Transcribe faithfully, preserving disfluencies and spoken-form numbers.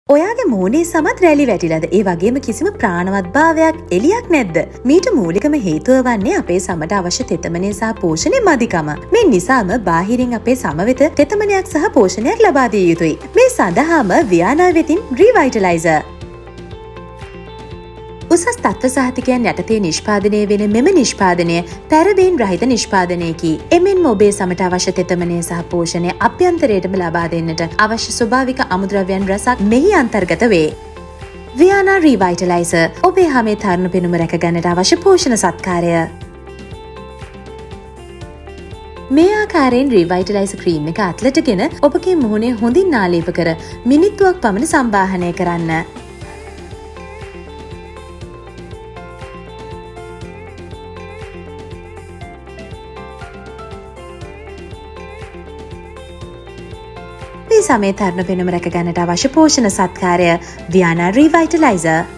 ඔයාගේ මූණේ සමත් රැලි වැටිලාද? ඒ වගේම කිසිම ප්‍රාණවත් භාවයක් එලියක් නැද්ද? මීට මූලිකම හේතුව වන්නේ අපේ සමට අවශ්‍ය තෙතමනය සහ පෝෂණය මදිකම. මේ නිසාම බාහිරින් අපේ සම වෙත තෙතමනයක් සහ පෝෂණයක් ලබා දිය යුතුයි. මේ සඳහාම වියානා වෙතින් රිවයිටලයිසර් උසස් තත්ත්ව සහතිකයන් යටතේ නිෂ්පාදනය වෙන මෙම නිෂ්පාදනය පැරබීන් රහිත නිෂ්පාදනයකි. එමෙන්ම ඔබේ සමට අවශ්‍ය තෙතමනය සහ පෝෂණය අභ්‍යන්තරයටම ලබා දෙන්නට අවශ්‍ය ස්වභාවික අමුද්‍රව්‍යයන් රසක් මෙහි අන්තර්ගත වේ. වියානා රිවයිටලයිසර් ඔබේ හමේ තරුණ පෙනුම රැක ගන්නට අවශ්‍ය පෝෂණ සත්කාරය. මේ ආකාරයෙන් රිවයිටලයිසර් ක්‍රීම් එක අත්ලටගෙන ඔබගේ මුහුණේ හොඳින් ආලේප කර මිනිත්තුවක් පමණ සම්බාහනය කරන්න. මේ සමේ තරුණ පෙනුම රැක ගන්නට අවශ්‍ය පෝෂණ සත්කාරය වියානා රිවයිටලයිසර්.